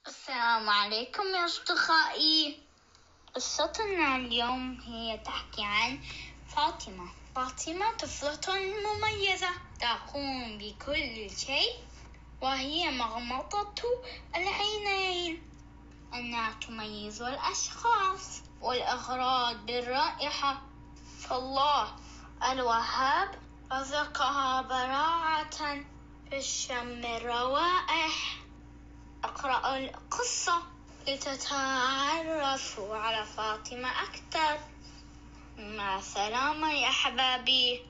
السلام عليكم يا أصدقائي. قصتنا اليوم هي تحكي عن فاطمة. فاطمة طفلة مميزة تقوم بكل شيء، وهي مغمضة العينين. أنها تميز الأشخاص والأغراض بالرائحة، فالله الوهاب رزقها براعة في الشم الروائح. اقرأوا القصة لتتعرفوا على فاطمة أكثر. مع السلامة يا أحبابي.